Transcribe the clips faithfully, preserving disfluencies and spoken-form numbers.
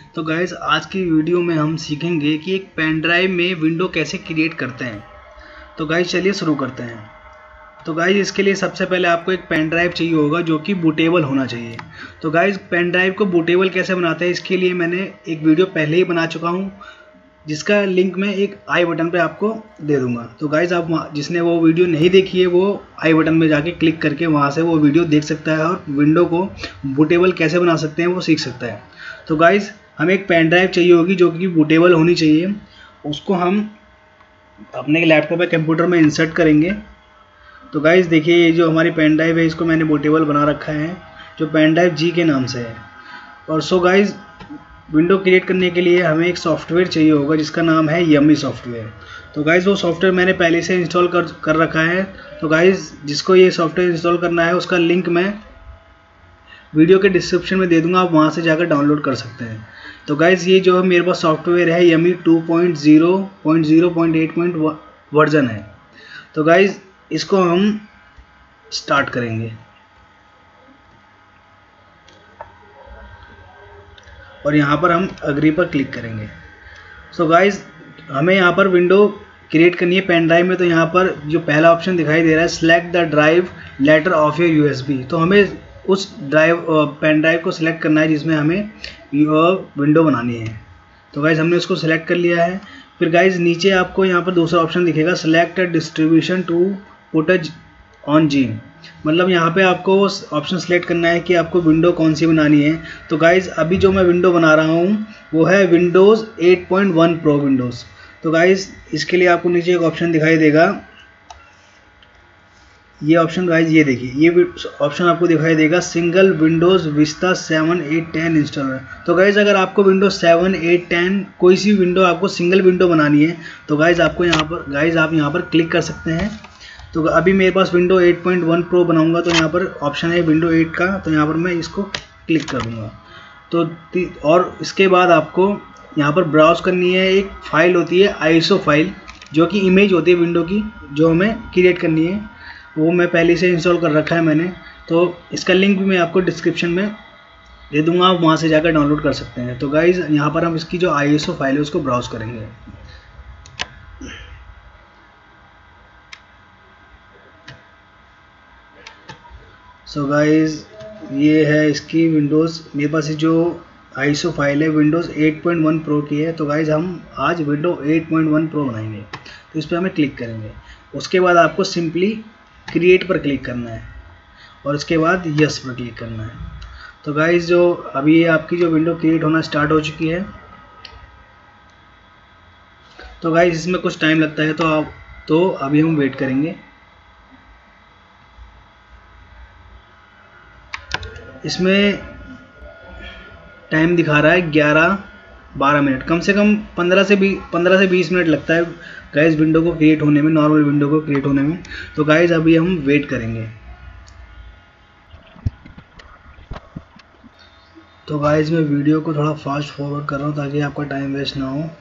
तो गाइस आज की वीडियो में हम सीखेंगे कि एक पेन ड्राइव में विंडो कैसे क्रिएट करते हैं। तो गाइस चलिए शुरू करते हैं। तो गाइस इसके लिए सबसे पहले आपको एक पेन ड्राइव चाहिए होगा जो कि बूटेबल होना चाहिए। तो गाइस पेन ड्राइव को बूटेबल कैसे बनाते हैं इसके लिए मैंने एक वीडियो पहले ही बना चुका हूँ, जिसका लिंक मैं एक आई बटन पे आपको दे दूंगा। तो गाइज आप जिसने वो वीडियो नहीं देखी है वो आई बटन में जाके क्लिक करके वहाँ से वो वीडियो देख सकता है और विंडो को बूटेबल कैसे बना सकते हैं वो सीख सकता है। तो गाइज हमें एक पेन ड्राइव चाहिए होगी जो कि बूटेबल होनी चाहिए। उसको हम अपने लैपटॉप या कंप्यूटर में इंसर्ट करेंगे। तो गाइज देखिए ये जो हमारी पेन ड्राइव है इसको मैंने बूटेबल बना रखा है, जो पेन ड्राइव जी के नाम से है। और सो गाइज विंडो क्रिएट करने के लिए हमें एक सॉफ्टवेयर चाहिए होगा जिसका नाम है यम्मी सॉफ्टवेयर। तो गाइज़ वो सॉफ्टवेयर मैंने पहले से इंस्टॉल कर कर रखा है। तो गाइज़ जिसको ये सॉफ्टवेयर इंस्टॉल करना है उसका लिंक मैं वीडियो के डिस्क्रिप्शन में दे दूंगा, आप वहाँ से जाकर डाउनलोड कर सकते हैं। तो गाइज़ ये जो है मेरे पास सॉफ्टवेयर है YUMI two point zero point zero point eight point version है। तो गाइज़ इसको हम स्टार्ट करेंगे और यहाँ पर हम अग्री पर क्लिक करेंगे। सो so गाइज हमें यहाँ पर विंडो क्रिएट करनी है पेन ड्राइव में। तो यहाँ पर जो पहला ऑप्शन दिखाई दे रहा है select the drive letter of your USB, तो हमें उस ड्राइव पेन ड्राइव को सिलेक्ट करना है जिसमें हमें विंडो बनानी है। तो गाइज हमने उसको सिलेक्ट कर लिया है। फिर गाइज नीचे आपको यहाँ पर दूसरा ऑप्शन दिखेगा select distribution to put on G, मतलब यहाँ पे आपको ऑप्शन सेलेक्ट करना है कि आपको विंडो कौन सी बनानी है। तो गाइज़ अभी जो मैं विंडो बना रहा हूँ वो है Windows eight point one pro Windows. तो गाइज़ इसके लिए आपको नीचे एक ऑप्शन दिखाई देगा, ये ऑप्शन गाइज़ ये देखिए, ये ऑप्शन आपको दिखाई देगा single Windows Vista seven eight ten installer. तो गाइज़ अगर आपको विंडोज सेवन एट टेन कोई सी विंडो आपको सिंगल विंडो बनानी है तो गाइज़ आपको यहाँ पर गाइज़ आप यहाँ पर क्लिक कर सकते हैं। तो अभी मेरे पास window eight point one pro बनाऊंगा तो यहाँ पर ऑप्शन है विंडो एट का, तो यहाँ पर मैं इसको क्लिक कर दूंगा। तो और इसके बाद आपको यहाँ पर ब्राउज करनी है, एक फ़ाइल होती है आईएसओ फाइल जो कि इमेज होती है विंडो की जो हमें क्रिएट करनी है, वो मैं पहले से इंस्टॉल कर रखा है मैंने। तो इसका लिंक भी मैं आपको डिस्क्रिप्शन में दे दूँगा, आप वहाँ से जाकर डाउनलोड कर सकते हैं। तो गाइज़ यहाँ पर हम इसकी जो आईएसओ फाइल है उसको ब्राउज करेंगे। सो so गाइज़ ये है इसकी विंडोज़, मेरे पास जो आईएसओ फाइल है Windows eight point one pro की है। तो गाइज़ हम आज window eight point one pro बनाएंगे, तो इस पर हमें क्लिक करेंगे। उसके बाद आपको सिंपली क्रिएट पर क्लिक करना है और उसके बाद यस पर क्लिक करना है। तो गाइज़ जो अभी आपकी जो विंडो क्रिएट होना स्टार्ट हो चुकी है। तो गाइज़ इसमें कुछ टाइम लगता है, तो आप तो अभी हम वेट करेंगे। इसमें टाइम दिखा रहा है ग्यारह बारह मिनट, कम से कम पंद्रह से बीस पंद्रह से बीस मिनट लगता है गाइज़ विंडो को क्रिएट होने में, नॉर्मल विंडो को क्रिएट होने में। तो गाइज़ अभी हम वेट करेंगे। तो गाइज़ मैं वीडियो को थोड़ा फास्ट फॉरवर्ड कर रहा हूँ ताकि आपका टाइम वेस्ट ना हो।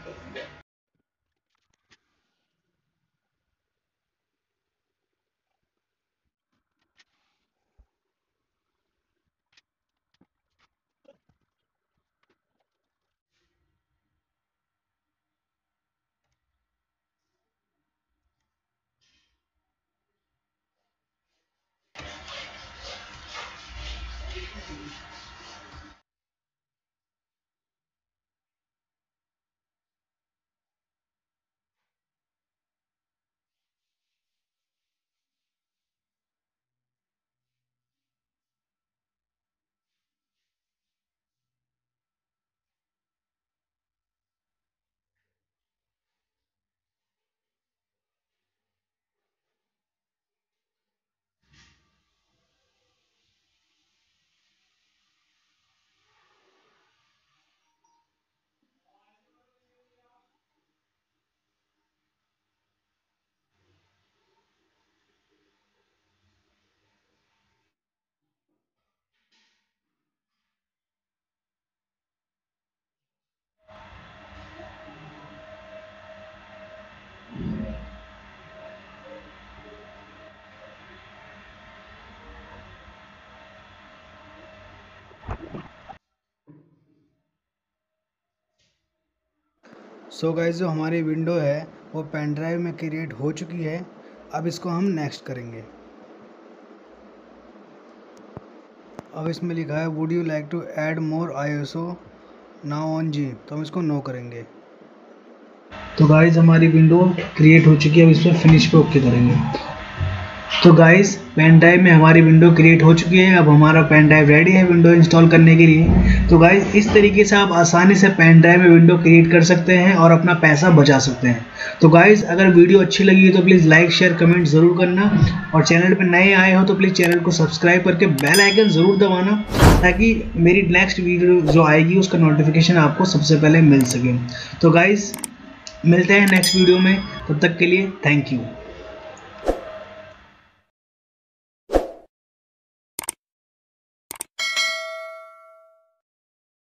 सो गाइस जो हमारी विंडो है वो पेन ड्राइव में क्रिएट हो चुकी है। अब इसको हम नेक्स्ट करेंगे। अब इसमें लिखा है would you like to add more I S O now on G, तो हम इसको नो करेंगे। तो गाइस हमारी विंडो क्रिएट हो चुकी है। अब इस पर फिनिश पे ओके करेंगे। तो गाइस पेन ड्राइव में हमारी विंडो क्रिएट हो चुकी है। अब हमारा पेन ड्राइव रेडी है विंडो इंस्टॉल करने के लिए। तो गाइस इस तरीके से आप आसानी से पेन ड्राइव में विंडो क्रिएट कर सकते हैं और अपना पैसा बचा सकते हैं। तो गाइस अगर वीडियो अच्छी लगी तो प्लीज़ लाइक शेयर कमेंट ज़रूर करना, और चैनल पर नए आए हो तो प्लीज़ चैनल को सब्सक्राइब करके बेल आइकन ज़रूर दबाना, ताकि मेरी नेक्स्ट वीडियो जो आएगी उसका नोटिफिकेशन आपको सबसे पहले मिल सके। तो गाइस मिलते हैं नेक्स्ट वीडियो में, तब तक के लिए थैंक यू।